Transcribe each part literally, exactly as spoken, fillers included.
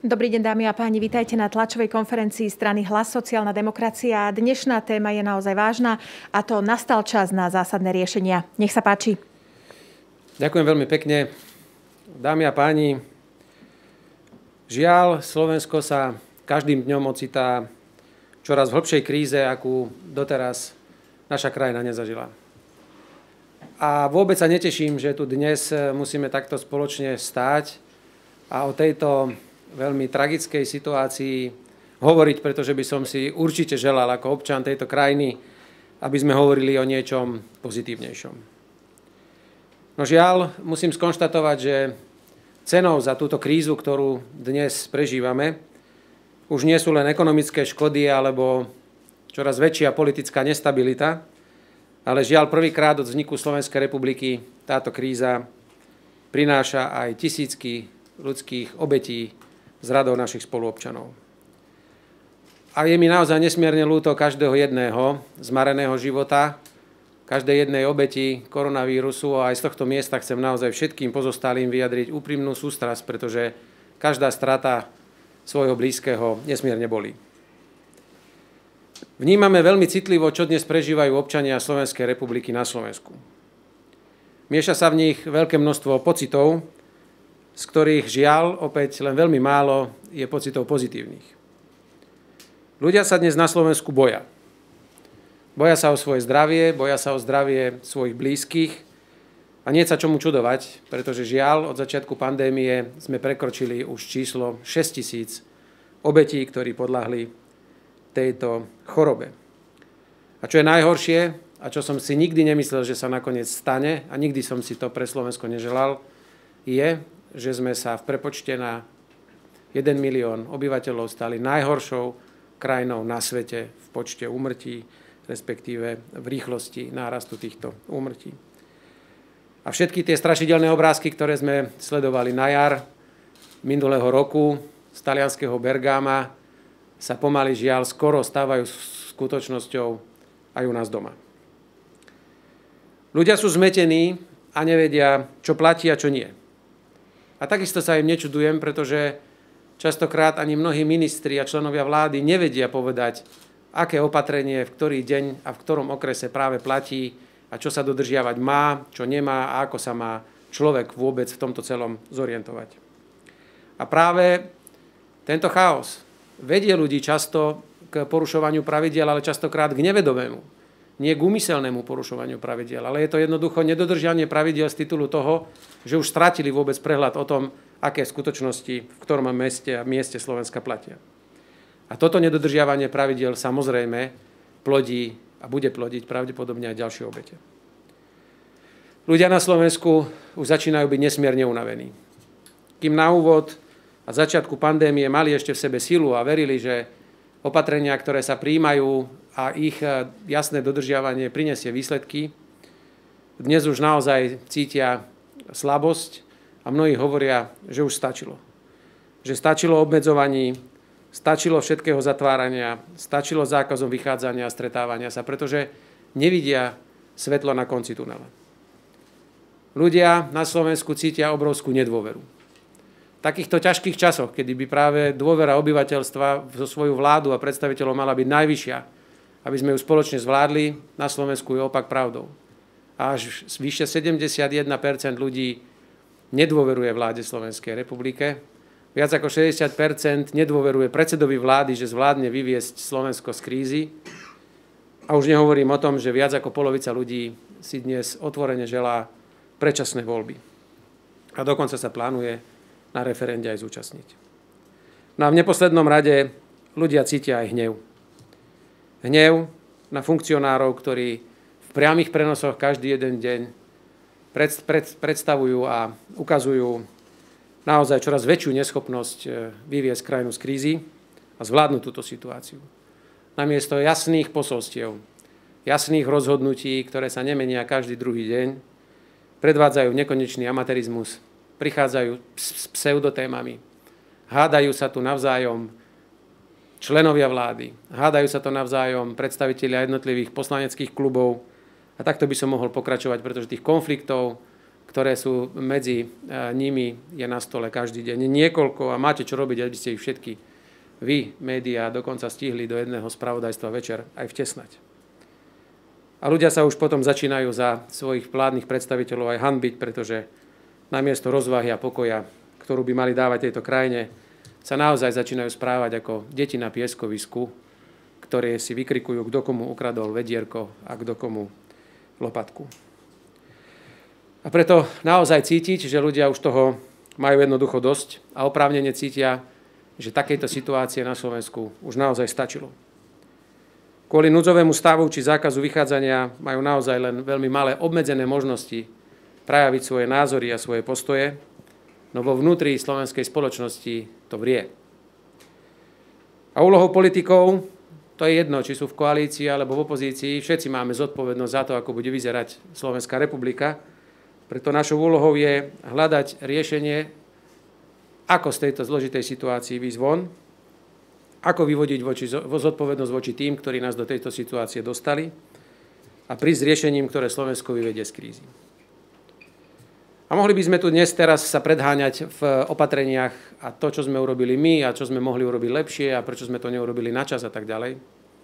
Dobrý deň, dámy a páni, vítajte na tlačovej konferencii strany Hlas, sociálna demokracia. Dnešná téma je naozaj vážna a to nastal čas na zásadné riešenia. Nech sa páči. Ďakujem veľmi pekne. Dámy a páni, žiaľ, Slovensko sa každým dňom ocitá čoraz v hlbšej kríze, akú doteraz naša krajina nezažila. A vôbec sa neteším, že tu dnes musíme takto spoločne stáť a o tejto veľmi tragickej situácii hovoriť, pretože by som si určite želal ako občan tejto krajiny, aby sme hovorili o niečom pozitívnejšom. No žiaľ, musím skonštatovať, že cenou za túto krízu, ktorú dnes prežívame, už nie sú len ekonomické škody alebo čoraz väčšia politická nestabilita, ale žiaľ prvýkrát od vzniku Slovenskej republiky táto kríza prináša aj tisícky ľudských obetí z radou našich spoluobčanov. A je mi naozaj nesmierne ľúto každého jedného zmareného života, každej jednej obeti koronavírusu a aj z tohto miesta chcem naozaj všetkým pozostalým vyjadriť úprimnú sústrasť, pretože každá strata svojho blízkeho nesmierne bolí. Vnímame veľmi citlivo, čo dnes prežívajú občania Slovenskej republiky na Slovensku. Mieša sa v nich veľké množstvo pocitov, z ktorých žiaľ opäť len veľmi málo je pocitov pozitívnych. Ľudia sa dnes na Slovensku boja. Boja sa o svoje zdravie, boja sa o zdravie svojich blízkych a nie sa čomu čudovať, pretože žiaľ od začiatku pandémie sme prekročili už číslo šesť tisíc obetí, ktorí podľahli tejto chorobe. A čo je najhoršie, a čo som si nikdy nemyslel, že sa nakoniec stane, a nikdy som si to pre Slovensko neželal, je, že sme sa v prepočte na jeden milión obyvateľov stali najhoršou krajinou na svete v počte úmrtí, respektíve v rýchlosti nárastu týchto úmrtí. A všetky tie strašidelné obrázky, ktoré sme sledovali na jar minulého roku z talianskeho Bergama, sa pomaly žiaľ skoro stávajú skutočnosťou aj u nás doma. Ľudia sú zmetení a nevedia, čo platí a čo nie. A takisto sa im nečudujem, pretože častokrát ani mnohí ministri a členovia vlády nevedia povedať, aké opatrenie, v ktorý deň a v ktorom okrese práve platí a čo sa dodržiavať má, čo nemá a ako sa má človek vôbec v tomto celom zorientovať. A práve tento chaos vedie ľudí často k porušovaniu pravidiel, ale častokrát k nevedomému, nie k úmyselnému porušovaniu pravidiel, ale je to jednoducho nedodržiavanie pravidiel z titulu toho, že už stratili vôbec prehľad o tom, aké skutočnosti v ktorom meste a mieste Slovenska platia. A toto nedodržiavanie pravidiel samozrejme plodí a bude plodiť pravdepodobne aj ďalšie obete. Ľudia na Slovensku už začínajú byť nesmierne unavení. Kým na úvod a začiatku pandémie mali ešte v sebe silu a verili, že opatrenia, ktoré sa prijímajú a ich jasné dodržiavanie prinesie výsledky, dnes už naozaj cítia slabosť a mnohí hovoria, že už stačilo. Že stačilo obmedzovaní, stačilo všetkého zatvárania, stačilo zákazom vychádzania a stretávania sa, pretože nevidia svetlo na konci tunela. Ľudia na Slovensku cítia obrovskú nedôveru. V takýchto ťažkých časoch, kedy by práve dôvera obyvateľstva zo svoju vládu a predstaviteľov mala byť najvyššia, aby sme ju spoločne zvládli, na Slovensku je opak pravdou. A až vyše sedemdesiatjeden percent ľudí nedôveruje vláde Slovenskej republike. Viac ako šesťdesiat percent nedôveruje predsedovi vlády, že zvládne vyviesť Slovensko z krízy. A už nehovorím o tom, že viac ako polovica ľudí si dnes otvorene želá predčasné voľby. A dokonca sa plánuje na referende aj zúčastniť. No a v neposlednom rade ľudia cítia aj hnev. Hnev na funkcionárov, ktorí v priamych prenosoch každý jeden deň pred, pred, predstavujú a ukazujú naozaj čoraz väčšiu neschopnosť vyviesť krajinu z krízy a zvládnuť túto situáciu. Namiesto jasných posolstiev, jasných rozhodnutí, ktoré sa nemenia každý druhý deň, predvádzajú nekonečný amatérizmus, prichádzajú s pseudotémami, hádajú sa tu navzájom členovia vlády, hádajú sa to navzájom predstavitelia jednotlivých poslaneckých klubov a takto by som mohol pokračovať, pretože tých konfliktov, ktoré sú medzi nimi, je na stole každý deň niekoľko a máte čo robiť, aby ste ich všetky vy, médiá, dokonca stihli do jedného spravodajstva večer aj vtesnať. A ľudia sa už potom začínajú za svojich vládnych predstaviteľov aj hanbiť, pretože namiesto rozvahy a pokoja, ktorú by mali dávať tejto krajine, sa naozaj začínajú správať ako deti na pieskovisku, ktoré si vykrikujú, kto komu ukradol vedierko a kto komu lopatku. A preto naozaj cítiť, že ľudia už toho majú jednoducho dosť a oprávnene cítia, že takejto situácie na Slovensku už naozaj stačilo. Kvôli núdzovému stavu či zákazu vychádzania majú naozaj len veľmi malé obmedzené možnosti prejaviť svoje názory a svoje postoje, no vo vnútri slovenskej spoločnosti to vrie. A úlohou politikov, to je jedno, či sú v koalícii alebo v opozícii, všetci máme zodpovednosť za to, ako bude vyzerať Slovenská republika. Preto našou úlohou je hľadať riešenie, ako z tejto zložitej situácii výjsť von, ako vyvodiť voči, zodpovednosť voči tým, ktorí nás do tejto situácie dostali a prísť s riešením, ktoré Slovensko vyvedie z krízy. A mohli by sme tu dnes teraz sa predháňať v opatreniach a to, čo sme urobili my a čo sme mohli urobiť lepšie a prečo sme to neurobili na čas a tak ďalej.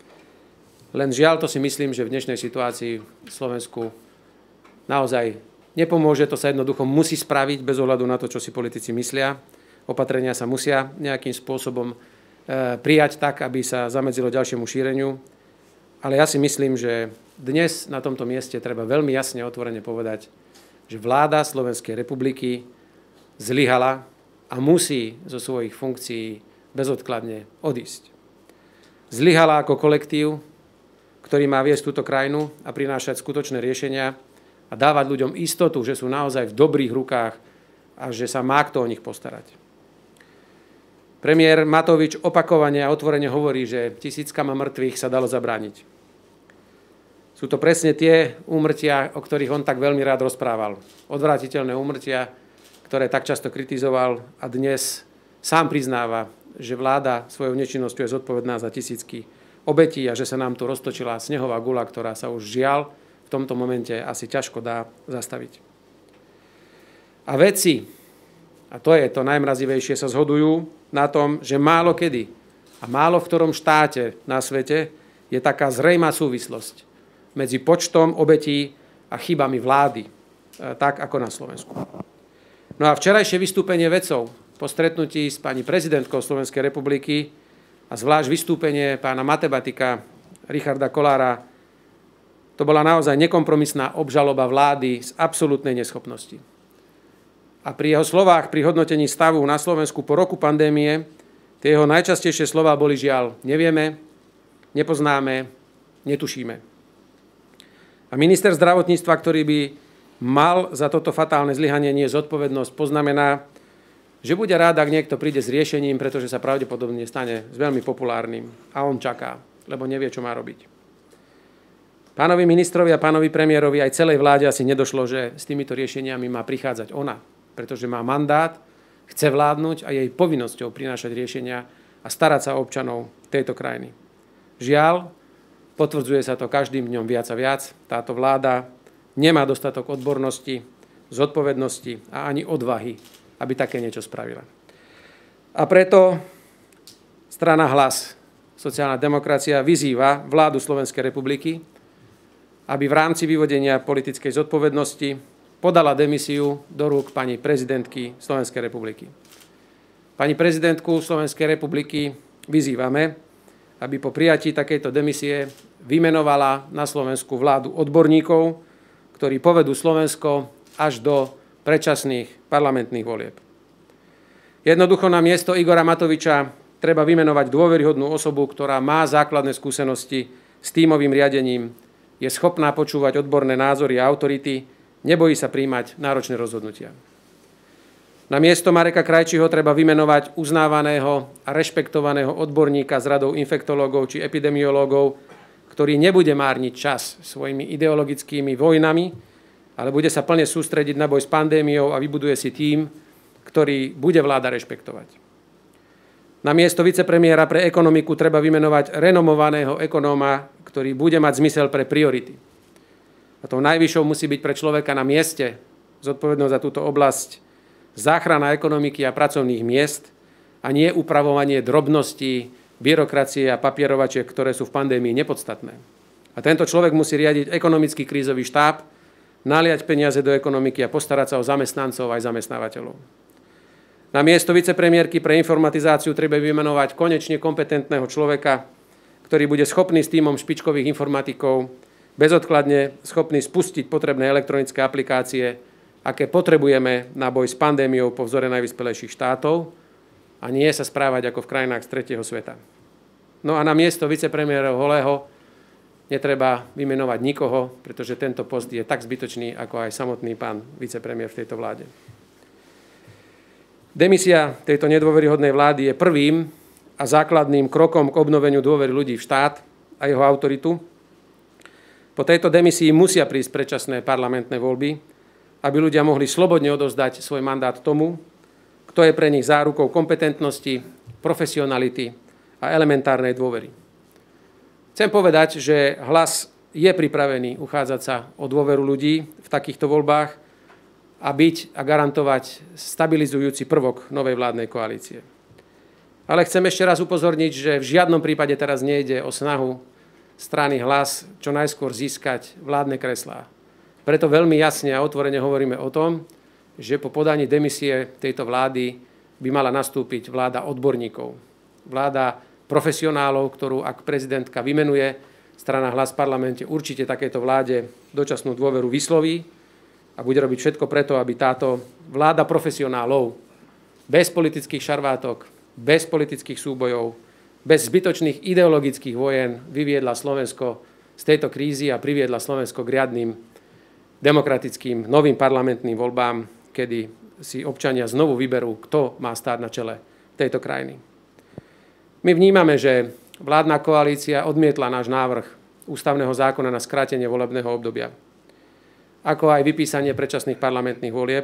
Len žiaľ, to si myslím, že v dnešnej situácii v Slovensku naozaj nepomôže, to sa jednoducho musí spraviť bez ohľadu na to, čo si politici myslia. Opatrenia sa musia nejakým spôsobom prijať tak, aby sa zamedzilo ďalšiemu šíreniu. Ale ja si myslím, že dnes na tomto mieste treba veľmi jasne a otvorene povedať, že vláda Slovenskej republiky zlyhala a musí zo svojich funkcií bezodkladne odísť. Zlyhala ako kolektív, ktorý má viesť túto krajinu a prinášať skutočné riešenia a dávať ľuďom istotu, že sú naozaj v dobrých rukách a že sa má kto o nich postarať. Premiér Matovič opakovane a otvorene hovorí, že tisíckama mŕtvych sa dalo zabrániť. Sú to presne tie úmrtia, o ktorých on tak veľmi rád rozprával. Odvrátiteľné úmrtia, ktoré tak často kritizoval a dnes sám priznáva, že vláda svojou nečinnosťou je zodpovedná za tisícky obetí a že sa nám tu roztočila snehová guľa, ktorá sa už žiaľ v tomto momente asi ťažko dá zastaviť. A vedci, a to je to najmrazivejšie, sa zhodujú na tom, že málo kedy a málo v ktorom štáte na svete je taká zrejmá súvislosť medzi počtom obetí a chybami vlády, tak ako na Slovensku. No a včerajšie vystúpenie vedcov po stretnutí s pani prezidentkou Slovenskej republiky a zvlášť vystúpenie pána matematika Richarda Kollára, to bola naozaj nekompromisná obžaloba vlády z absolútnej neschopnosti. A pri jeho slovách, pri hodnotení stavu na Slovensku po roku pandémie, tie jeho najčastejšie slová boli žiaľ nevieme, nepoznáme, netušíme. A minister zdravotníctva, ktorý by mal za toto fatálne zlyhanie nie zodpovednosť, poznamená, že bude rád, ak niekto príde s riešením, pretože sa pravdepodobne stane veľmi populárnym. A on čaká, lebo nevie, čo má robiť. Pánovi ministrovi a pánovi premiérovi aj celej vláde asi nedošlo, že s týmito riešeniami má prichádzať ona, pretože má mandát, chce vládnuť a jej povinnosťou prinášať riešenia a starať sa o občanov tejto krajiny. Žiaľ, potvrdzuje sa to každým dňom viac a viac. Táto vláda nemá dostatok odbornosti, zodpovednosti a ani odvahy, aby také niečo spravila. A preto strana Hlas, sociálna demokracia, vyzýva vládu Slovenskej republiky, aby v rámci vyvodenia politickej zodpovednosti podala demisiu do rúk pani prezidentky Slovenskej republiky. Pani prezidentku Slovenskej republiky vyzývame, aby po prijatí takejto demisie vymenovala na Slovensku vládu odborníkov, ktorí povedú Slovensko až do predčasných parlamentných volieb. Jednoducho na miesto Igora Matoviča treba vymenovať dôveryhodnú osobu, ktorá má základné skúsenosti s tímovým riadením, je schopná počúvať odborné názory a autority, nebojí sa prijímať náročné rozhodnutia. Na miesto Mareka Krajčího treba vymenovať uznávaného a rešpektovaného odborníka z radou infektológov či epidemiológov, ktorý nebude márniť čas svojimi ideologickými vojnami, ale bude sa plne sústrediť na boj s pandémiou a vybuduje si tím, ktorý bude vláda rešpektovať. Na miesto vicepremiéra pre ekonomiku treba vymenovať renomovaného ekonóma, ktorý bude mať zmysel pre priority. A tou najvyššou musí byť pre človeka na mieste zodpovednosť za túto oblasť záchrana ekonomiky a pracovných miest a nie upravovanie drobností, byrokracie a papierovačiek, ktoré sú v pandémii nepodstatné. A tento človek musí riadiť ekonomický krízový štáb, naliať peniaze do ekonomiky a postarať sa o zamestnancov aj zamestnávateľov. Na miesto vicepremiérky pre informatizáciu treba vymenovať konečne kompetentného človeka, ktorý bude schopný s tímom špičkových informatikov bezodkladne schopný spustiť potrebné elektronické aplikácie, aké potrebujeme na boj s pandémiou po vzore najvyspelejších štátov a nie sa správať ako v krajinách z tretieho sveta. No a na miesto vicepremiéra Holého netreba vymenovať nikoho, pretože tento post je tak zbytočný, ako aj samotný pán vicepremiér v tejto vláde. Demisia tejto nedôveryhodnej vlády je prvým a základným krokom k obnoveniu dôvery ľudí v štát a jeho autoritu. Po tejto demisii musia prísť predčasné parlamentné voľby, aby ľudia mohli slobodne odovzdať svoj mandát tomu, kto je pre nich zárukou kompetentnosti, profesionality a elementárnej dôvery. Chcem povedať, že Hlas je pripravený uchádzať sa o dôveru ľudí v takýchto voľbách a byť a garantovať stabilizujúci prvok novej vládnej koalície. Ale chcem ešte raz upozorniť, že v žiadnom prípade teraz nejde o snahu strany Hlas čo najskôr získať vládne kreslá. Preto veľmi jasne a otvorene hovoríme o tom, že po podaní demisie tejto vlády by mala nastúpiť vláda odborníkov. Vláda profesionálov, ktorú ak prezidentka vymenuje, strana Hlas v parlamente určite takéto vláde dočasnú dôveru vysloví a bude robiť všetko preto, aby táto vláda profesionálov bez politických šarvátok, bez politických súbojov, bez zbytočných ideologických vojen vyviedla Slovensko z tejto krízy a priviedla Slovensko k riadnym demokratickým novým parlamentným voľbám, kedy si občania znovu vyberú, kto má stáť na čele tejto krajiny. My vnímame, že vládna koalícia odmietla náš návrh ústavného zákona na skrátenie volebného obdobia, ako aj vypísanie predčasných parlamentných volieb.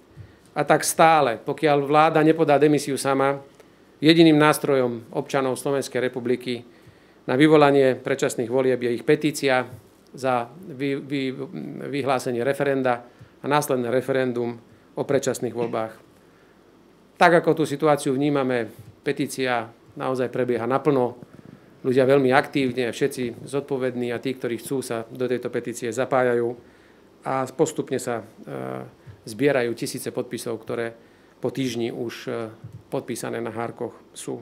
A tak stále, pokiaľ vláda nepodá demisiu sama, jediným nástrojom občanov Slovenskej republiky na vyvolanie predčasných volieb je ich petícia za vy, vy, vyhlásenie referenda a následné referendum o predčasných voľbách. Tak ako tú situáciu vnímame, petícia naozaj prebieha naplno. Ľudia veľmi aktívne, všetci zodpovední a tí, ktorí chcú, sa do tejto petície zapájajú a postupne sa e, zbierajú tisíce podpisov, ktoré po týždni už e, podpísané na hárkoch sú.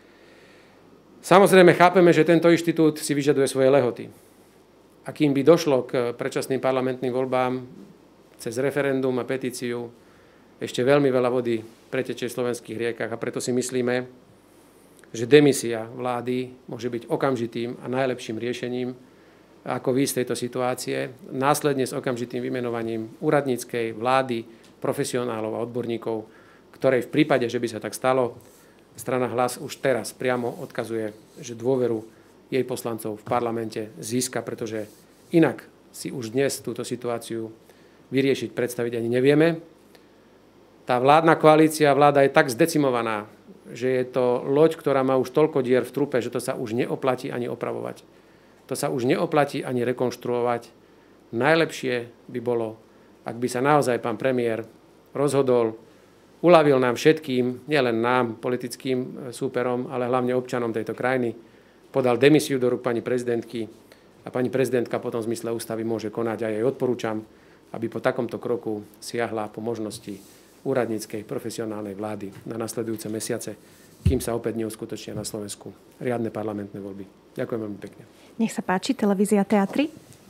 Samozrejme chápeme, že tento inštitút si vyžaduje svoje lehoty. A kým by došlo k predčasným parlamentným voľbám cez referendum a petíciu, ešte veľmi veľa vody pretečie v slovenských riekach a preto si myslíme, že demisia vlády môže byť okamžitým a najlepším riešením, ako výjsť z tejto situácie, následne s okamžitým vymenovaním úradníckej vlády, profesionálov a odborníkov, ktorej v prípade, že by sa tak stalo, strana Hlas už teraz priamo odkazuje, že dôveru jej poslancov v parlamente získa, pretože inak si už dnes túto situáciu vyriešiť, predstaviť ani nevieme. Tá vládna koalícia, vláda je tak zdecimovaná, že je to loď, ktorá má už toľko dier v trupe, že to sa už neoplatí ani opravovať. To sa už neoplatí ani rekonštruovať. Najlepšie by bolo, ak by sa naozaj pán premiér rozhodol, uľavil nám všetkým, nielen nám, politickým súperom, ale hlavne občanom tejto krajiny, podal demisiu do rúk pani prezidentky a pani prezidentka potom v zmysle ústavy môže konať a jej odporúčam, aby po takomto kroku siahla po možnosti úradníckej profesionálnej vlády na nasledujúce mesiace, kým sa opäť neuskutočnia na Slovensku riadne parlamentné voľby. Ďakujem veľmi pekne. Nech sa páči, televízia Teatry.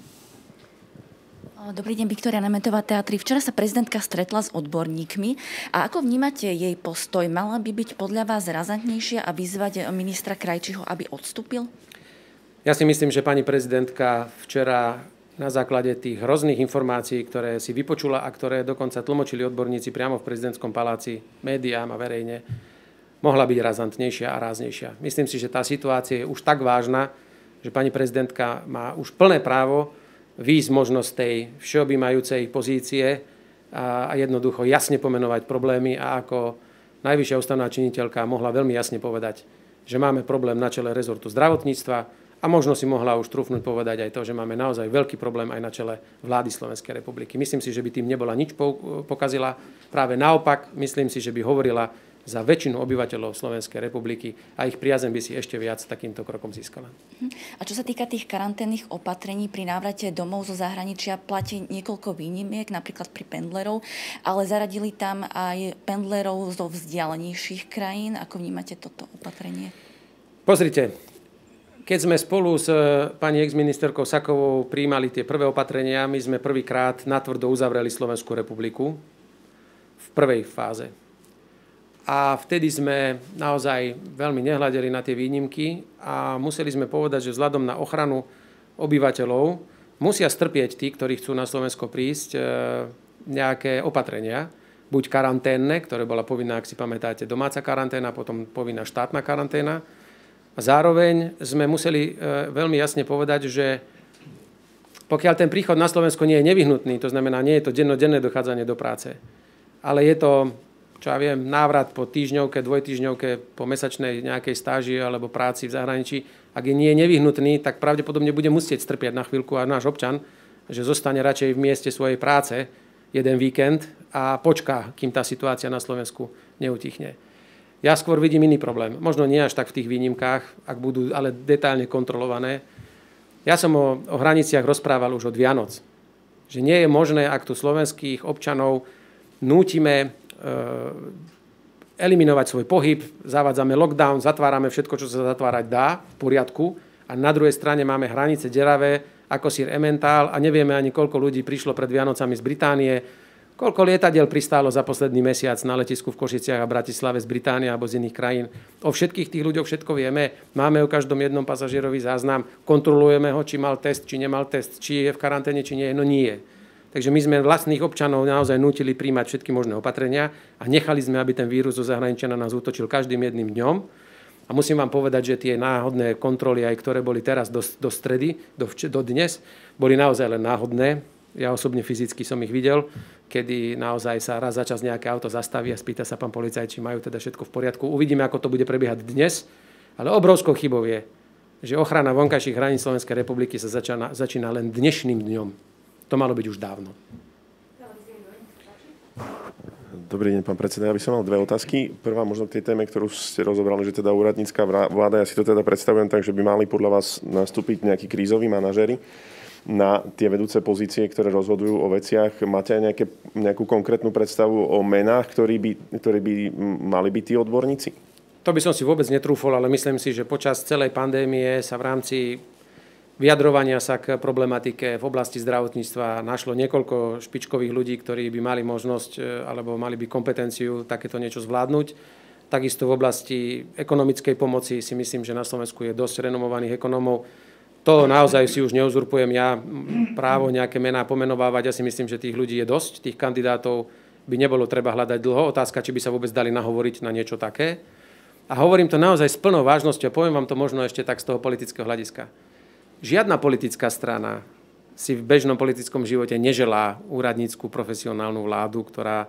Dobrý deň, Viktória Nemetová, Teatry. Včera sa prezidentka stretla s odborníkmi. A ako vnímate jej postoj? Mala by byť podľa vás razantnejšia a vyzvať ministra Krajčího, aby odstúpil? Ja si myslím, že pani prezidentka včera na základe tých hrozných informácií, ktoré si vypočula a ktoré dokonca tlmočili odborníci priamo v prezidentskom paláci, médiám a verejne, mohla byť razantnejšia a ráznejšia. Myslím si, že tá situácia je už tak vážna, že pani prezidentka má už plné právo výjsť možnosť tej všeobjímajúcej pozície a jednoducho jasne pomenovať problémy a ako najvyššia ústavná činiteľka mohla veľmi jasne povedať, že máme problém na čele rezortu zdravotníctva A možno si mohla už trúfnuť povedať aj to, že máme naozaj veľký problém aj na čele vlády Slovenskej republiky. Myslím si, že by tým nebola nič pokazila. Práve naopak, myslím si, že by hovorila za väčšinu obyvateľov Slovenskej republiky a ich priazeň by si ešte viac takýmto krokom získala. A čo sa týka tých karanténnych opatrení pri návrate domov zo zahraničia, platí niekoľko výnimiek, napríklad pri pendlerov, ale zaradili tam aj pendlerov zo vzdialenejších krajín. Ako vnímate toto opatrenie? Pozrite, keď sme spolu s pani ex-ministerkou Sakovou prijímali tie prvé opatrenia, my sme prvýkrát natvrdo uzavreli Slovenskú republiku v prvej fáze. A vtedy sme naozaj veľmi nehľadeli na tie výnimky a museli sme povedať, že vzhľadom na ochranu obyvateľov musia strpieť tí, ktorí chcú na Slovensko prísť, nejaké opatrenia. Buď karanténne, ktoré bola povinná, ak si pamätáte, domáca karanténa, potom povinná štátna karanténa. A zároveň sme museli veľmi jasne povedať, že pokiaľ ten príchod na Slovensko nie je nevyhnutný, to znamená, nie je to dennodenné dochádzanie do práce, ale je to, čo ja viem, návrat po týždňovke, dvojtýždňovke, po mesačnej nejakej stáži alebo práci v zahraničí, ak je nie je nevyhnutný, tak pravdepodobne bude musieť strpieť na chvíľku a náš občan, že zostane radšej v mieste svojej práce jeden víkend a počká, kým tá situácia na Slovensku neutichne. Ja skôr vidím iný problém. Možno nie až tak v tých výnimkách, ak budú ale detailne kontrolované. Ja som o, o hraniciach rozprával už od Vianoc. Že nie je možné, ak tu slovenských občanov nútime e, eliminovať svoj pohyb, zavádzame lockdown, zatvárame všetko, čo sa zatvárať dá, v poriadku. A na druhej strane máme hranice deravé, ako sír Emmental a nevieme ani, koľko ľudí prišlo pred Vianocami z Británie. Koľko lietadiel pristálo za posledný mesiac na letisku v Košiciach a Bratislave z Británie alebo z iných krajín. O všetkých tých ľuďoch všetko vieme. Máme o každom jednom pasažierovi záznam. Kontrolujeme ho, či mal test, či nemal test, či je v karanténe, či nie je. No nie. Takže my sme vlastných občanov naozaj nútili príjmať všetky možné opatrenia a nechali sme, aby ten vírus zo zahraničia na nás útočil každým jedným dňom. A musím vám povedať, že tie náhodné kontroly, aj ktoré boli teraz do, do stredy, do, do dnes, boli naozaj len náhodné. Ja osobne fyzicky som ich videl, kedy naozaj sa raz za čas nejaké auto zastaví a spýta sa pán policajt, či majú teda všetko v poriadku. Uvidíme, ako to bude prebiehať dnes, ale obrovskou chybou je, že ochrana vonkajších hraníc Slovenskej republiky sa začína, začína len dnešným dňom. To malo byť už dávno. Dobrý deň, pán predseda. Ja by som mal dve otázky. Prvá možno k tej téme, ktorú ste rozobrali, že teda úradnícka vláda, ja si to teda predstavujem tak, že by mali podľa vás nastúpiť nejakí krízoví manažéri na tie vedúce pozície, ktoré rozhodujú o veciach. Máte aj nejaké, nejakú konkrétnu predstavu o menách, ktorí by, ktorí by mali byť tí odborníci? To by som si vôbec netrúfol, ale myslím si, že počas celej pandémie sa v rámci vyjadrovania sa k problematike v oblasti zdravotníctva našlo niekoľko špičkových ľudí, ktorí by mali možnosť alebo mali by kompetenciu takéto niečo zvládnuť. Takisto v oblasti ekonomickej pomoci si myslím, že na Slovensku je dosť renomovaných ekonómov. To naozaj si už neuzurpujem ja právo nejaké mená pomenovávať. Ja si myslím, že tých ľudí je dosť. Tých kandidátov by nebolo treba hľadať dlho. Otázka, či by sa vôbec dali nahovoriť na niečo také. A hovorím to naozaj s plnou vážnosťou. A poviem vám to možno ešte tak z toho politického hľadiska. Žiadna politická strana si v bežnom politickom živote neželá úradnícku profesionálnu vládu, ktorá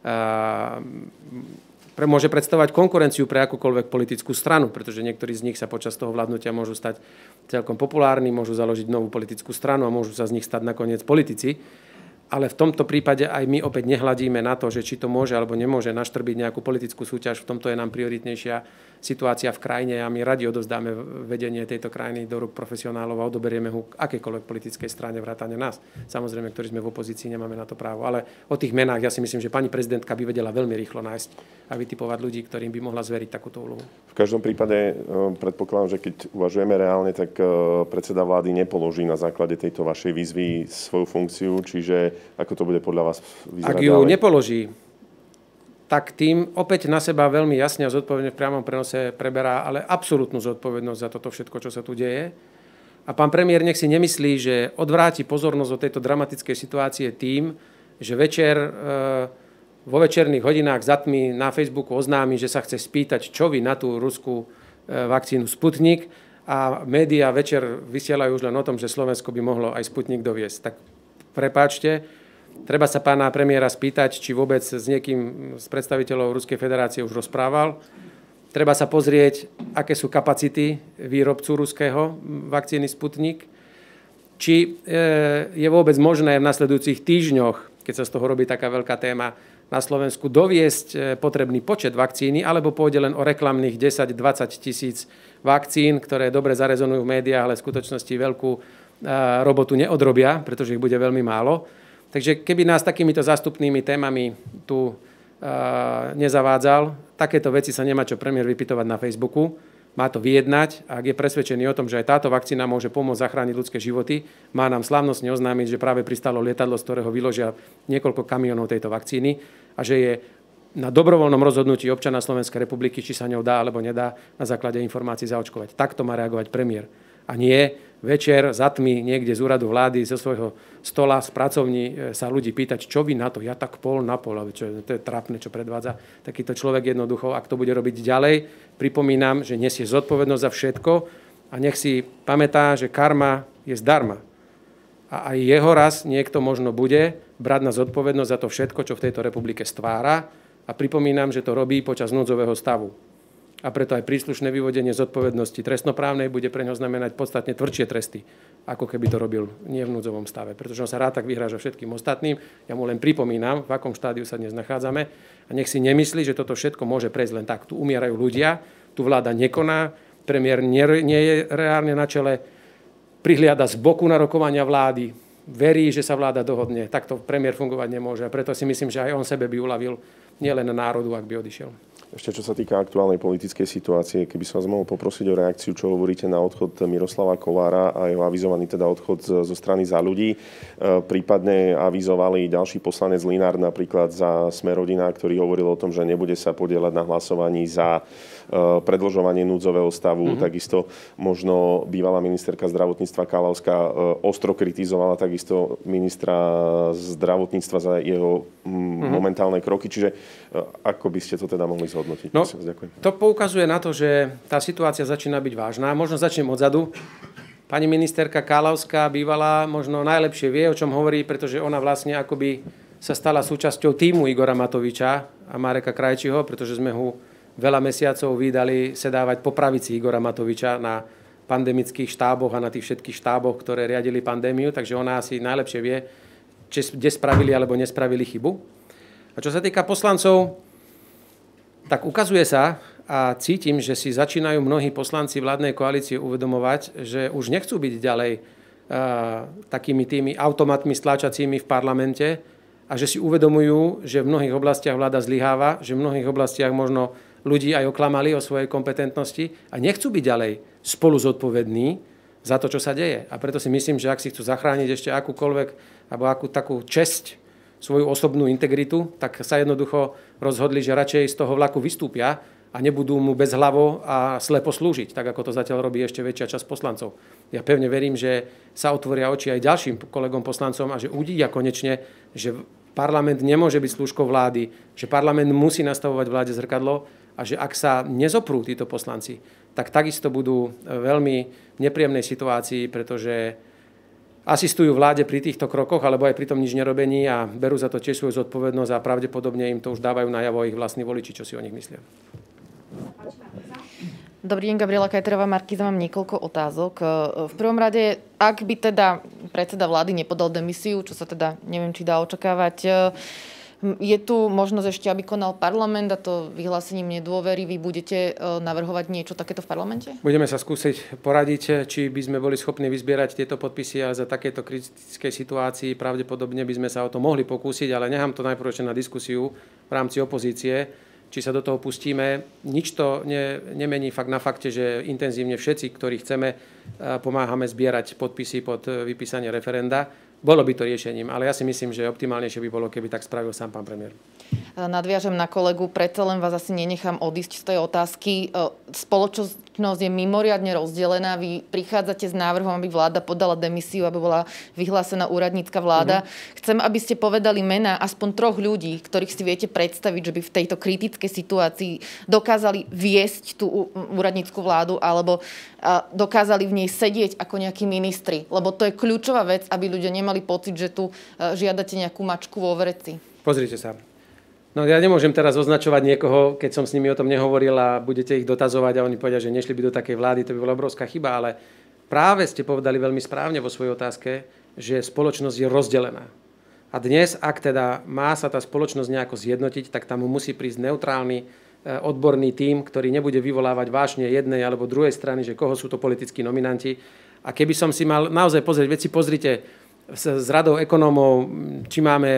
Pre, môže predstavovať konkurenciu pre akúkoľvek politickú stranu, pretože niektorí z nich sa počas toho vládnutia môžu stať celkom populárni, môžu založiť novú politickú stranu a môžu sa z nich stať nakoniec politici. Ale v tomto prípade aj my opäť nehľadíme na to, že či to môže alebo nemôže naštrbiť nejakú politickú súťaž. V tomto je nám prioritnejšia situácia v krajine a my radi odovzdáme vedenie tejto krajiny do rúk profesionálov a odoberieme ho k akejkoľvek politickej strane vrátane nás. Samozrejme, ktorí sme v opozícii, nemáme na to právo. Ale o tých menách ja si myslím, že pani prezidentka by vedela veľmi rýchlo nájsť a vytipovať ľudí, ktorým by mohla zveriť takúto úlohu. V každom prípade predpokladám, že keď uvažujeme reálne, tak predseda vlády nepoloží na základe tejto vašej výzvy svoju funkciu, čiže ako to bude podľa vás vyzerať? Ak ju ďalej? nepoloží, tak tým opäť na seba veľmi jasne a zodpovedne v priamom prenose preberá ale absolútnu zodpovednosť za toto všetko, čo sa tu deje. A pán premiér nech si nemyslí, že odvráti pozornosť od tejto dramatickej situácie tým, že večer vo večerných hodinách za tmy na Facebooku oznámi, že sa chce spýtať, čo vy na tú ruskú vakcínu Sputnik, a médiá večer vysielajú už len o tom, že Slovensko by mohlo aj Sputnik doviesť. Tak prepáčte, treba sa pána premiéra spýtať, či vôbec s niekým z predstaviteľov Ruskej federácie už rozprával. Treba sa pozrieť, aké sú kapacity výrobcu ruského vakcíny Sputnik. Či je vôbec možné v nasledujúcich týždňoch, keď sa z toho robí taká veľká téma, na Slovensku doviesť potrebný počet vakcíny, alebo pôjde len o reklamných desať dvadsať tisíc vakcín, ktoré dobre zarezonujú v médiách, ale v skutočnosti veľkú robotu neodrobia, pretože ich bude veľmi málo. Takže keby nás takýmito zástupnými témami tu nezavádzal, takéto veci sa nemá čo premiér vypytovať na Facebooku. Má to vyjednať a ak je presvedčený o tom, že aj táto vakcína môže pomôcť zachrániť ľudské životy, má nám slávnostne oznámiť, že práve pristalo lietadlo, z ktorého vyložia niekoľko kamionov tejto vakcíny a že je na dobrovoľnom rozhodnutí občana Slovenskej republiky, či sa ňou dá alebo nedá na základe informácií zaočkovať. Takto má reagovať premiér. A nie večer za tmy niekde z úradu vlády, zo svojho stola, z pracovní sa ľudí pýtať, čo vy na to, ja tak pol na pol, čo, to je trápne, čo predvádza takýto človek jednoducho, ak to bude robiť ďalej. Pripomínam, že nesie zodpovednosť za všetko a nech si pamätá, že karma je zdarma. A aj jeho raz niekto možno bude brať na zodpovednosť za to všetko, čo v tejto republike stvára. A pripomínam, že to robí počas núdzového stavu. A preto aj príslušné vyvodenie zodpovednosti trestnoprávnej bude pre ňo znamenať podstatne tvrdšie tresty, ako keby to robil nie v núdzovom stave. Pretože on sa rád tak vyhráža všetkým ostatným. Ja mu len pripomínam, v akom štádiu sa dnes nachádzame. A nech si nemyslí, že toto všetko môže prejsť len tak. Tu umierajú ľudia, tu vláda nekoná, premiér nie, nie je reálne na čele, prihliada z boku na rokovania vlády, verí, že sa vláda dohodne. Takto premiér fungovať nemôže. A preto si myslím, že aj on sebe by uľavil nielen národu, ak by odišiel. Ešte čo sa týka aktuálnej politickej situácie, keby som vás mohol poprosiť o reakciu, čo hovoríte na odchod Miroslava Kollára a jeho avizovaný teda odchod zo strany Za ľudí. Prípadne avizovali ďalší poslanec Linár napríklad za Smer-rodina, ktorý hovoril o tom, že nebude sa podieľať na hlasovaní za predĺžovanie núdzového stavu. Mm-hmm. Takisto možno bývalá ministerka zdravotníctva Kalavská ostro kritizovala takisto ministra zdravotníctva za jeho mm-hmm. momentálne kroky. Čiže ako by ste to teda mohli zhodnotiť? No, to poukazuje na to, že tá situácia začína byť vážna. Možno začnem odzadu. Pani ministerka Kalavská bývalá možno najlepšie vie, o čom hovorí, pretože ona vlastne akoby sa stala súčasťou tímu Igora Matoviča a Mareka Krajčího, pretože sme ho veľa mesiacov vydali sedávať po pravici Igora Matoviča na pandemických štáboch a na tých všetkých štáboch, ktoré riadili pandémiu, takže ona asi najlepšie vie, či, kde spravili alebo nespravili chybu. A čo sa týka poslancov, tak ukazuje sa a cítim, že si začínajú mnohí poslanci vládnej koalície uvedomovať, že už nechcú byť ďalej uh, takými tými automatmi stláčacími v parlamente a že si uvedomujú, že v mnohých oblastiach vláda zlyháva, že v mnohých oblastiach možno ľudí aj oklamali o svojej kompetentnosti a nechcú byť ďalej spolu zodpovední za to, čo sa deje. A preto si myslím, že ak si chcú zachrániť ešte akúkoľvek alebo akú takú česť, svoju osobnú integritu, tak sa jednoducho rozhodli, že radšej z toho vlaku vystúpia a nebudú mu bezhlavo a slepo slúžiť, tak ako to zatiaľ robí ešte väčšia časť poslancov. Ja pevne verím, že sa otvoria oči aj ďalším kolegom poslancom a že uvidia konečne, že parlament nemôže byť slúžkou vlády, že parlament musí nastavovať vláde zrkadlo a že ak sa nezoprú títo poslanci, tak takisto budú v veľmi nepríjemnej situácii, pretože asistujú vláde pri týchto krokoch, alebo aj pri tom nič nerobení a berú za to tiež svoju zodpovednosť a pravdepodobne im to už dávajú najavo ich vlastní voliči, čo si o nich myslia. Dobrý deň, Gabriela Kajterová, Markíza, mám niekoľko otázok. V prvom rade, ak by teda predseda vlády nepodal demisiu, čo sa teda neviem, či dá očakávať, je tu možnosť ešte, aby konal parlament a to vyhlásením nedôvery vy budete navrhovať niečo takéto v parlamente? Budeme sa skúsiť poradiť, či by sme boli schopní vyzbierať tieto podpisy a za takéto kritickej situácii pravdepodobne by sme sa o to mohli pokúsiť, ale nechám to najprv na diskusiu v rámci opozície, či sa do toho pustíme. Nič to ne, nemení fakt na fakte, že intenzívne všetci, ktorí chceme, pomáhame zbierať podpisy pod vypísanie referenda. Bolo by to riešením, ale ja si myslím, že optimálnejšie by bolo, keby tak spravil sám pán premiér. Nadviažem na kolegu, predsa len vás asi nenechám odísť z tej otázky. Spoločnosť je mimoriadne rozdelená. Vy prichádzate s návrhom, aby vláda podala demisiu, aby bola vyhlásená úradnícka vláda. Mm-hmm. Chcem, aby ste povedali mená aspoň troch ľudí, ktorých si viete predstaviť, že by v tejto kritickej situácii dokázali viesť tú úradnícku vládu alebo dokázali v nej sedieť ako nejakí ministri. Lebo to je kľúčová vec, aby ľudia nemali pocit, že tu žiadate nejakú mačku vo vreci. Pozrite sa. No ja nemôžem teraz označovať niekoho, keď som s nimi o tom nehovoril a budete ich dotazovať a oni povedia, že nešli by do takej vlády, to by bola obrovská chyba, ale práve ste povedali veľmi správne vo svojej otázke, že spoločnosť je rozdelená. A dnes, ak teda má sa tá spoločnosť nejako zjednotiť, tak tam musí prísť neutrálny odborný tím, ktorý nebude vyvolávať vášne jednej alebo druhej strany, že koho sú to politickí nominanti. A keby som si mal naozaj pozrieť, veď si pozrite s radou ekonómov, či máme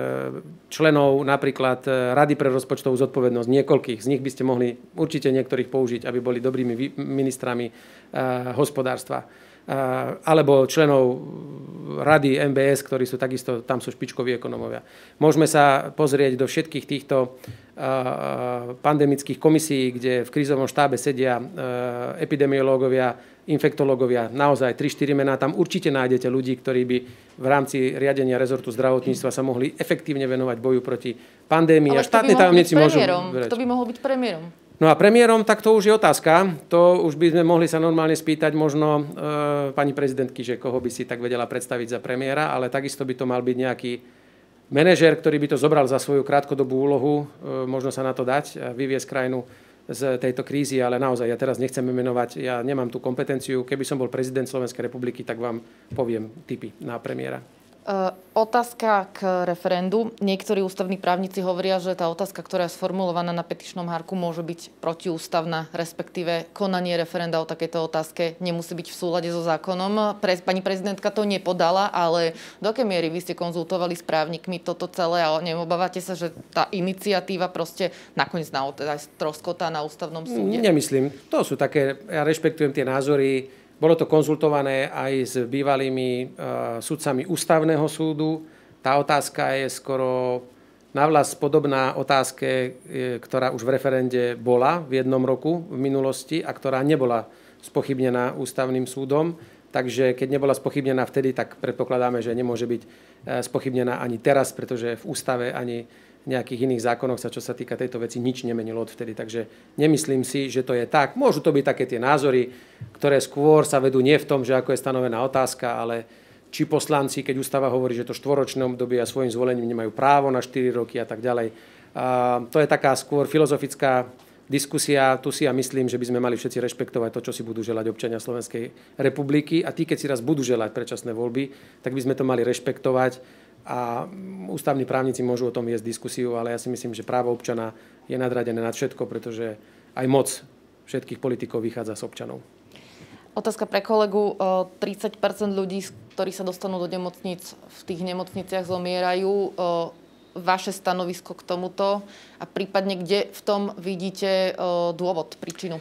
členov napríklad Rady pre rozpočtovú zodpovednosť, niekoľkých, z nich by ste mohli určite niektorých použiť, aby boli dobrými ministrami hospodárstva. Alebo členov Rady em bé es, ktorí sú takisto, tam sú špičkoví ekonómovia. Môžeme sa pozrieť do všetkých týchto pandemických komisí, kde v krízovom štábe sedia epidemiológovia, infektológovia, naozaj tri štyri mená. Tam určite nájdete ľudí, ktorí by v rámci riadenia rezortu zdravotníctva sa mohli efektívne venovať boju proti pandémii. Ale a štátni tajomníci môžu... Kto by mohol byť premiérom? No a premiérom, tak to už je otázka. To už by sme mohli sa normálne spýtať možno e, pani prezidentky, že koho by si tak vedela predstaviť za premiéra, ale takisto by to mal byť nejaký manažér, ktorý by to zobral za svoju krátkodobú úlohu, e, možno sa na to dať a vyviesť krajinu z tejto krízy, ale naozaj ja teraz nechcem menovať, ja nemám tú kompetenciu. Keby som bol prezident Slovenskej republiky, tak vám poviem tipy na premiéra. Uh, otázka k referendu. Niektorí ústavní právnici hovoria, že tá otázka, ktorá je sformulovaná na petičnom hárku, môže byť protiústavná, respektíve konanie referenda o takejto otázke nemusí byť v súlade so zákonom. Pre, pani prezidentka to nepodala, ale do akej miery vy ste konzultovali s právnikmi toto celé a neobávate sa, že tá iniciatíva proste nakoniec naozaj stroskotá na ústavnom súde? Nemyslím. To sú také, ja rešpektujem tie názory. Bolo to konzultované aj s bývalými uh, sudcami ústavného súdu. Tá otázka je skoro navľas podobná otázke, ktorá už v referende bola v jednom roku v minulosti a ktorá nebola spochybnená ústavným súdom. Takže keď nebola spochybnená vtedy, tak predpokladáme, že nemôže byť spochybnená ani teraz, pretože v ústave ani nejakých iných zákonoch sa, čo sa týka tejto veci, nič nemenilo odvtedy. Takže nemyslím si, že to je tak. Môžu to byť také tie názory, ktoré skôr sa vedú nie v tom, že ako je stanovená otázka, ale či poslanci, keď ústava hovorí, že to štvoročné obdobie a svojim zvolením nemajú právo na štyri roky a tak ďalej. A to je taká skôr filozofická diskusia. Tu si ja myslím, že by sme mali všetci rešpektovať to, čo si budú želať občania Slovenskej republiky. A tí, keď si raz budú želať predčasné voľby, tak by sme to mali rešpektovať. A ústavní právnici môžu o tom viesť diskusiu, ale ja si myslím, že právo občana je nadradené nad všetko, pretože aj moc všetkých politikov vychádza z občanov. Otázka pre kolegu. tridsať percent ľudí, ktorí sa dostanú do nemocníc, v tých nemocniciach zomierajú. Vaše stanovisko k tomuto a prípadne kde v tom vidíte dôvod, príčinu?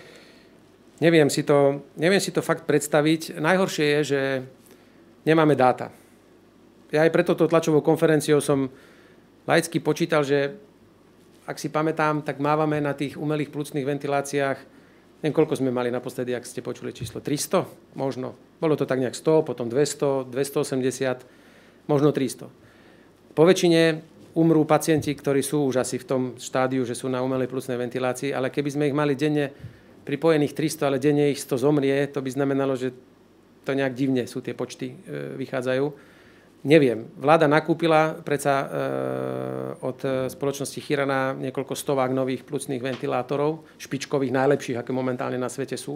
Neviem si to, neviem si to fakt predstaviť. Najhoršie je, že nemáme dáta. Ja aj preto to tlačovou konferenciou som laicky počítal, že ak si pamätám, tak mávame na tých umelých plúcnych ventiláciách, neviem, koľko sme mali naposledy, ak ste počuli číslo, tristo? Možno. Bolo to tak nejak sto, potom dvesto, dvestoosemdesiat, možno tristo. Po väčšine umrú pacienti, ktorí sú už asi v tom štádiu, že sú na umelej plúcnej ventilácii, ale keby sme ich mali denne pripojených tristo, ale denne ich sto zomrie, to by znamenalo, že to nejak divne sú tie počty, e, vychádzajú. Neviem. Vláda nakúpila predsa e, od spoločnosti Chirana niekoľko stovák nových plúcnych ventilátorov, špičkových, najlepších, aké momentálne na svete sú.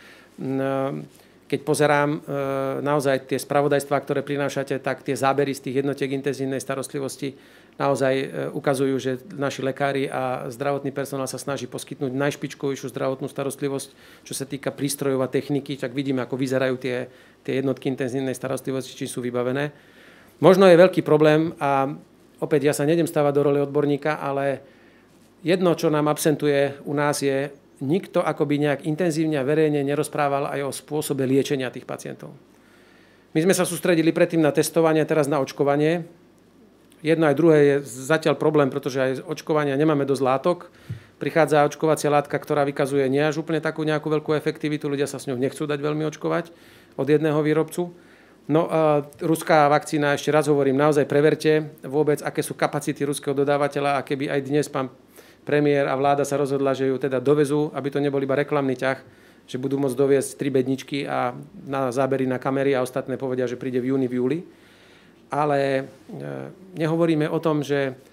Keď pozerám e, naozaj tie spravodajstvá, ktoré prinášate, tak tie zábery z tých jednotiek intenzívnej starostlivosti naozaj e, ukazujú, že naši lekári a zdravotný personál sa snaží poskytnúť najšpičkovejšiu zdravotnú starostlivosť, čo sa týka prístrojov a techniky, tak vidíme, ako vyzerajú tie, tie jednotky intenzívnej starostlivosti, či sú vybavené. Možno je veľký problém a opäť ja sa nejdem stávať do role odborníka, ale jedno, čo nám absentuje u nás je, nikto akoby nejak intenzívne a verejne nerozprával aj o spôsobe liečenia tých pacientov. My sme sa sústredili predtým na testovanie, teraz na očkovanie. Jedno aj druhé je zatiaľ problém, pretože aj z očkovania nemáme dosť látok. Prichádza očkovacia látka, ktorá vykazuje nie až úplne takú nejakú veľkú efektivitu. Ľudia sa s ňou nechcú dať veľmi očkovať od jedného výrobcu. No a ruská vakcína, ešte raz hovorím, naozaj preverte vôbec, aké sú kapacity ruského dodávateľa a keby aj dnes pán premiér a vláda sa rozhodla, že ju teda dovezú, aby to nebol iba reklamný ťah, že budú môcť doviesť tri bedničky a na zábery na kamery a ostatné povedia, že príde v júni, v júli. Ale nehovoríme o tom, že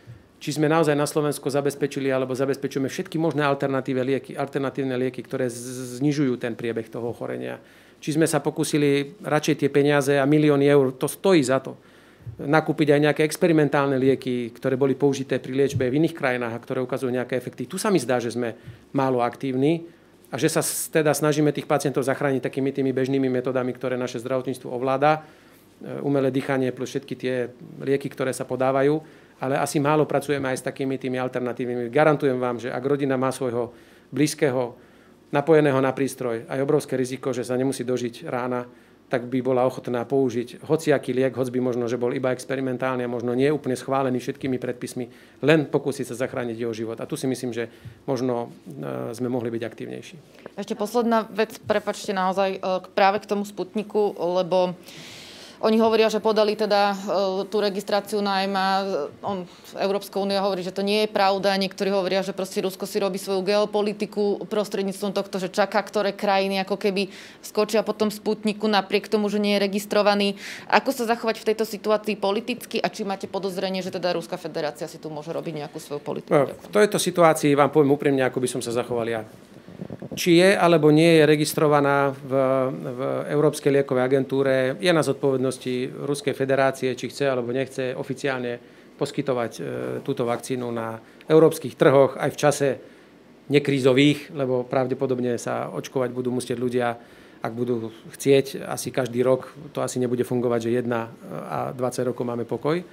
či sme naozaj na Slovensku zabezpečili alebo zabezpečujeme všetky možné alternatívne lieky, alternatívne lieky, ktoré znižujú ten priebeh toho ochorenia. Či sme sa pokúsili radšej tie peniaze a milióny eur, to stojí za to, nakúpiť aj nejaké experimentálne lieky, ktoré boli použité pri liečbe v iných krajinách a ktoré ukazujú nejaké efekty. Tu sa mi zdá, že sme málo aktívni a že sa teda snažíme tých pacientov zachrániť takými tými bežnými metodami, ktoré naše zdravotníctvo ovláda. Umelé dýchanie plus všetky tie lieky, ktoré sa podávajú, ale asi málo pracujeme aj s takými tými alternatívnymi. Garantujem vám, že ak rodina má svojho blízkeho napojeného na prístroj, aj obrovské riziko, že sa nemusí dožiť rána, tak by bola ochotná použiť hociaký liek, hoc by možno, že bol iba experimentálny a možno nie úplne schválený všetkými predpismi, len pokúsiť sa zachrániť jeho život. A tu si myslím, že možno sme mohli byť aktívnejší. Ešte posledná vec, prepáčte naozaj, práve k tomu Sputniku, lebo oni hovoria, že podali teda e, tú registráciu na é em á. On, Európska únia hovorí, že to nie je pravda. Niektorí hovoria, že proste Rusko si robí svoju geopolitiku prostredníctvom tohto, že čaká, ktoré krajiny ako keby skočia po tom Sputniku napriek tomu, že nie je registrovaný. Ako sa zachovať v tejto situácii politicky a či máte podozrenie, že teda Ruská federácia si tu môže robiť nejakú svoju politiku? No, v tejto situácii vám poviem úprimne, ako by som sa zachoval ja. Či je alebo nie je registrovaná v, v Európskej liekovej agentúre, je na zodpovednosti Ruskej federácie, či chce alebo nechce oficiálne poskytovať e, túto vakcínu na európskych trhoch aj v čase nekrízových, lebo pravdepodobne sa očkovať budú musieť ľudia, ak budú chcieť, asi každý rok. To asi nebude fungovať, že jedna a dvadsať rokov máme pokoj.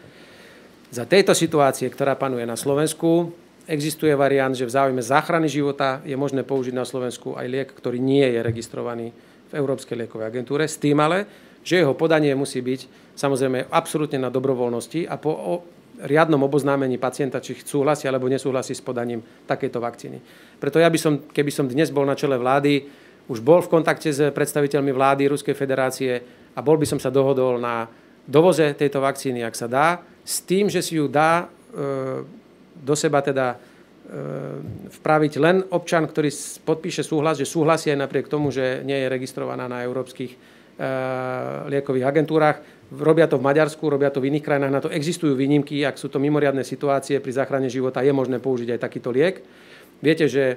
Za tejto situácie, ktorá panuje na Slovensku, existuje variant, že v záujme záchrany života je možné použiť na Slovensku aj liek, ktorý nie je registrovaný v Európskej liekovej agentúre, s tým ale, že jeho podanie musí byť samozrejme absolútne na dobrovoľnosti a po riadnom oboznámení pacienta, či súhlasí alebo nesúhlasí s podaním takejto vakcíny. Preto ja by som, keby som dnes bol na čele vlády, už bol v kontakte s predstaviteľmi vlády Ruskej federácie a bol by som sa dohodol na dovoze tejto vakcíny, ak sa dá, s tým, že si ju dá e, do seba teda e, vpraviť len občan, ktorý podpíše súhlas, že súhlasí aj napriek tomu, že nie je registrovaná na európskych e, liekových agentúrach. Robia to v Maďarsku, robia to v iných krajinách, na to existujú výnimky, ak sú to mimoriadne situácie pri záchrane života, je možné použiť aj takýto liek. Viete, že e,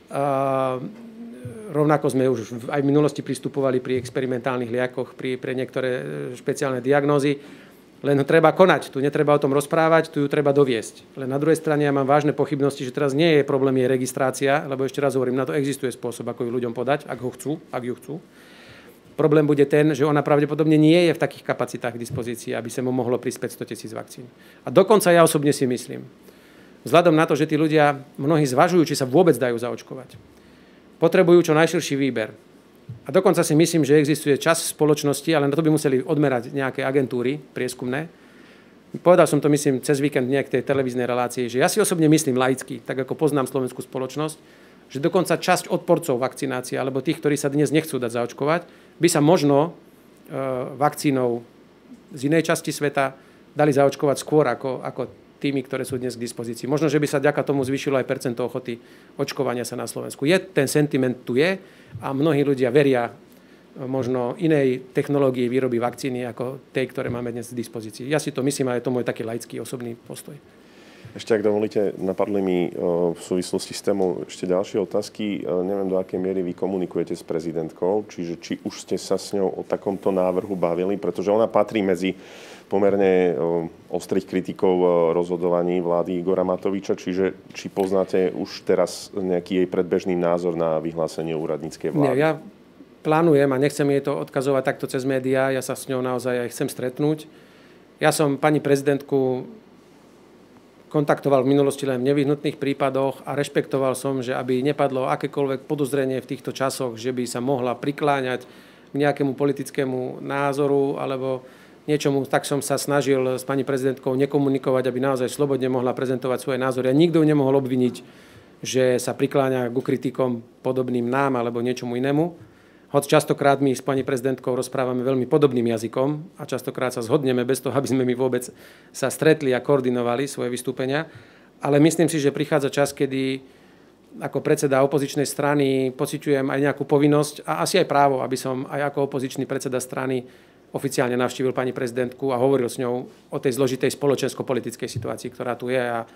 rovnako sme už aj v minulosti pristupovali pri experimentálnych liekoch, pri, pre niektoré špeciálne diagnózy. Len treba konať, tu netreba o tom rozprávať, tu ju treba doviesť. Len na druhej strane ja mám vážne pochybnosti, že teraz nie je problém jej registrácia, lebo ešte raz hovorím, na to existuje spôsob, ako ju ľuďom podať, ak ho chcú, ak ju chcú. Problém bude ten, že ona pravdepodobne nie je v takých kapacitách k dispozícii, aby sa mu mohlo prísť päťsto tisíc vakcín. A dokonca ja osobne si myslím, vzhľadom na to, že tí ľudia mnohí zvažujú, či sa vôbec dajú zaočkovať, potrebujú čo najširší výber. A dokonca si myslím, že existuje čas spoločnosti, ale na to by museli odmerať nejaké agentúry prieskumné. Povedal som to, myslím, cez víkend v nejakej televíznej relácii, že ja si osobne myslím laicky, tak ako poznám slovenskú spoločnosť, že dokonca časť odporcov vakcinácie, alebo tých, ktorí sa dnes nechcú dať zaočkovať, by sa možno e, vakcínou z inej časti sveta dali zaočkovať skôr ako, ako tými, ktoré sú dnes k dispozícii. Možno, že by sa vďaka tomu zvýšilo aj percento ochoty očkovania sa na Slovensku. Je, ten sentiment tu je a mnohí ľudia veria možno inej technológii výroby vakcíny ako tej, ktoré máme dnes k dispozícii. Ja si to myslím, ale to môj taký laický osobný postoj. Ešte, ak dovolíte, napadli mi v súvislosti s témou ešte ďalšie otázky. Neviem, do akej miery vy komunikujete s prezidentkou, čiže či už ste sa s ňou o takomto návrhu bavili, pretože ona patrí medzi pomerne ostrých kritikov rozhodovaní vlády Igora Matoviča, čiže či poznáte už teraz nejaký jej predbežný názor na vyhlásenie úradníckej vlády? Nie, ja plánujem a nechcem jej to odkazovať takto cez médiá, ja sa s ňou naozaj aj chcem stretnúť. Ja som pani prezidentku kontaktoval v minulosti len v nevyhnutných prípadoch a rešpektoval som, že aby nepadlo akékoľvek podozrenie v týchto časoch, že by sa mohla prikláňať k nejakému politickému názoru alebo niečomu, tak som sa snažil s pani prezidentkou nekomunikovať, aby naozaj slobodne mohla prezentovať svoje názory. A nikto ju nemohol obviniť, že sa prikláňa ku kritikom podobným nám alebo niečomu inému. Hoď častokrát my s pani prezidentkou rozprávame veľmi podobným jazykom a častokrát sa zhodneme bez toho, aby sme my vôbec sa stretli a koordinovali svoje vystúpenia. Ale myslím si, že prichádza čas, kedy ako predseda opozičnej strany pociťujem aj nejakú povinnosť a asi aj právo, aby som aj ako opozičný predseda strany oficiálne navštívil pani prezidentku a hovoril s ňou o tej zložitej spoločensko-politickej situácii, ktorá tu je. A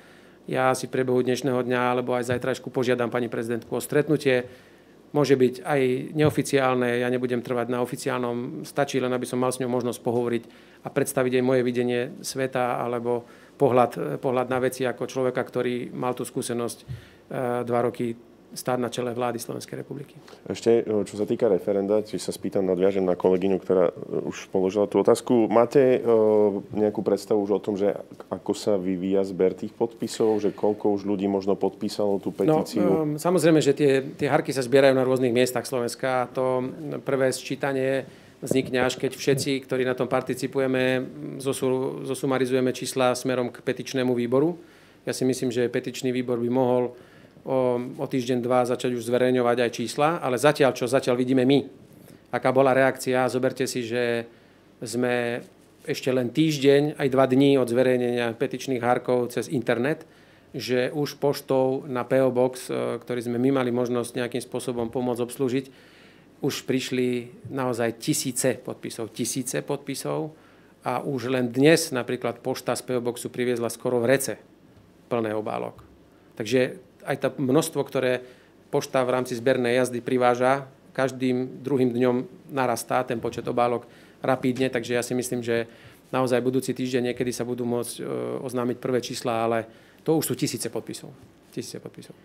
Ja si v priebehu dnešného dňa alebo aj zajtrajšku požiadam pani prezidentku o stretnutie. Môže byť aj neoficiálne, ja nebudem trvať na oficiálnom, stačí len, aby som mal s ňou možnosť pohovoriť a predstaviť jej moje videnie sveta alebo pohľad, pohľad na veci ako človeka, ktorý mal tú skúsenosť dva roky stáť na čele vlády Slovenskej republiky. Ešte, čo sa týka referenda, či sa spýtam, nadviažem na kolegyňu, ktorá už položila tú otázku. Máte nejakú predstavu už o tom, že ako sa vyvíja zber tých podpisov, že koľko už ľudí možno podpísalo tú petíciu? No, samozrejme, že tie, tie harky sa zbierajú na rôznych miestach Slovenska. To prvé sčítanie vznikne až keď všetci, ktorí na tom participujeme, zosú, zosumarizujeme čísla smerom k petičnému výboru. Ja si myslím, že petičný výbor by mohol O, o týždeň, dva začať už zverejňovať aj čísla, ale zatiaľ, čo zatiaľ vidíme my, aká bola reakcia, zoberte si, že sme ešte len týždeň, aj dva dní od zverejnenia petičných hárkov cez internet, že už poštou na pé ó Box, ktorý sme my mali možnosť nejakým spôsobom pomôcť obslúžiť, už prišli naozaj tisíce podpisov, tisíce podpisov a už len dnes napríklad pošta z pé ó Boxu priviezla skoro vrece plné obálok. Takže aj to množstvo, ktoré pošta v rámci zbernej jazdy priváža, každým druhým dňom narastá ten počet obálok rapídne, takže ja si myslím, že naozaj budúci týždeň niekedy sa budú môcť oznámiť prvé čísla, ale to už sú tisíce podpisov. Tisíce podpisov.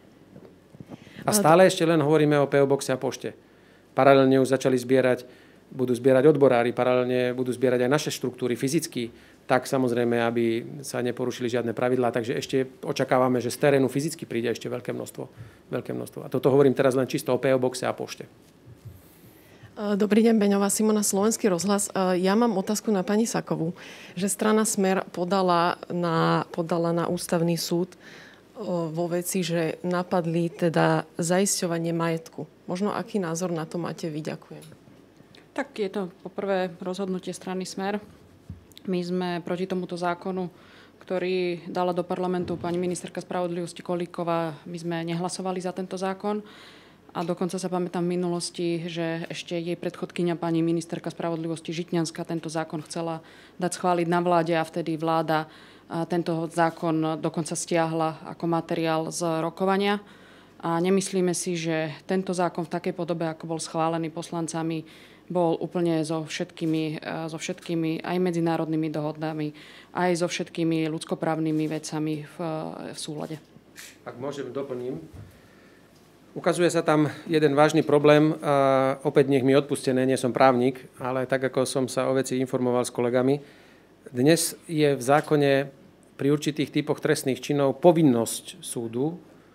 A stále ešte len hovoríme o pé ó Boxe a pošte. Paralelne už začali zbierať, budú zbierať odborári, paralelne budú zbierať aj naše štruktúry fyzicky, tak samozrejme, aby sa neporušili žiadne pravidlá. Takže ešte očakávame, že z terénu fyzicky príde ešte veľké množstvo. Veľké množstvo. A toto hovorím teraz len čisto o pé ó Boxe a pošte. Dobrý deň, Beňová Simona, Slovenský rozhlas. Ja mám otázku na pani Sakovú, že strana Smer podala na, podala na ústavný súd vo veci, že napadli teda zaisťovanie majetku. Možno aký názor na to máte vy? Ďakujem. Tak je to poprvé rozhodnutie strany Smer. My sme proti tomuto zákonu, ktorý dala do parlamentu pani ministerka spravodlivosti Kolíková, my sme nehlasovali za tento zákon. A dokonca sa pamätám v minulosti, že ešte jej predchodkyňa pani ministerka spravodlivosti Žitňanská tento zákon chcela dať schváliť na vláde a vtedy vláda tento zákon dokonca stiahla ako materiál z rokovania. A nemyslíme si, že tento zákon v takej podobe, ako bol schválený poslancami, bol úplne so všetkými, so všetkými aj medzinárodnými dohodami, aj so všetkými ľudskoprávnymi vecami v, v súlade. Ak môžem, doplním. Ukazuje sa tam jeden vážny problém. A opäť nech mi odpustené, nie som právnik, ale tak, ako som sa o veci informoval s kolegami, dnes je v zákone pri určitých typoch trestných činov povinnosť súdu e,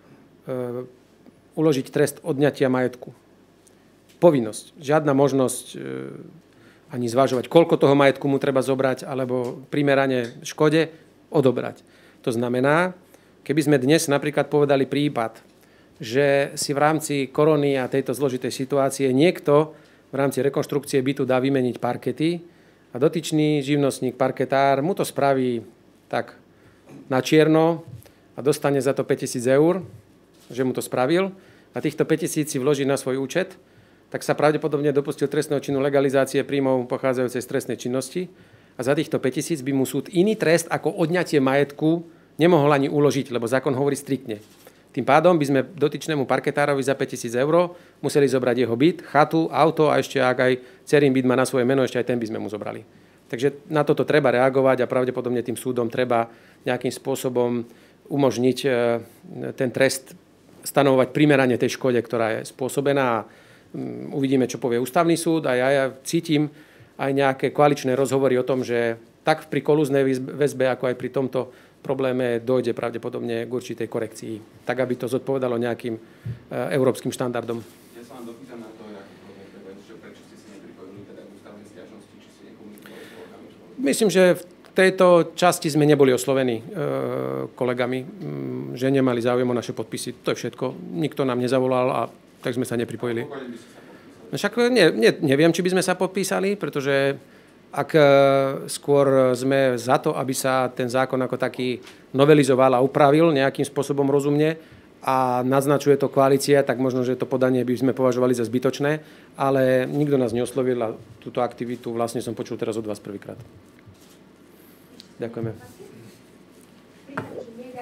uložiť trest odňatia majetku. Povinnosť. Žiadna možnosť e, ani zvažovať, koľko toho majetku mu treba zobrať, alebo primerane škode odobrať. To znamená, keby sme dnes napríklad povedali prípad, že si v rámci korony a tejto zložitej situácie niekto v rámci rekonštrukcie bytu dá vymeniť parkety a dotyčný živnostník, parketár mu to spraví tak na čierno a dostane za to päťtisíc eur, že mu to spravil a týchto päťtisíc si vloží na svoj účet, tak sa pravdepodobne dopustil trestného činu legalizácie príjmov pochádzajúcej z trestnej činnosti a za týchto päťtisíc by mu súd iný trest ako odňatie majetku nemohol ani uložiť, lebo zákon hovorí striktne. Tým pádom by sme dotyčnému parketárovi za päťtisíc eur museli zobrať jeho byt, chatu, auto a ešte ak aj dcerým byt má na svoje meno, ešte aj ten by sme mu zobrali. Takže na toto treba reagovať a pravdepodobne tým súdom treba nejakým spôsobom umožniť ten trest stanovovať primerane tej škode, ktorá je spôsobená. Uvidíme, čo povie ústavný súd a ja, ja cítim aj nejaké koaličné rozhovory o tom, že tak pri kolúznej väzbe, ako aj pri tomto probléme dojde pravdepodobne k určitej korekcii, tak aby to zodpovedalo nejakým e, európskym štandardom. Ja sa vám dopýtam na to, prečo ste si nepripojili teda k ústavnej sťažnosti, či ste nekomunikovali s kolegami? Myslím, že v tejto časti sme neboli oslovení e, kolegami, m, že nemali záujem o naše podpisy. To je všetko. Nikto nám nezavolal a tak sme sa nepripojili. No však ne, ne, neviem, či by sme sa podpísali, pretože ak skôr sme za to, aby sa ten zákon ako taký novelizoval a upravil nejakým spôsobom rozumne a naznačuje to koalícia, tak možno, že to podanie by sme považovali za zbytočné, ale nikto nás neoslovil a túto aktivitu vlastne som počul teraz od vás prvýkrát. Ďakujeme.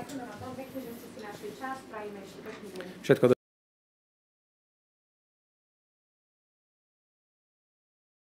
Ďakujeme vám veľmi pekne, že ste si našli čas. Prajeme ešte pekný deň. Všetko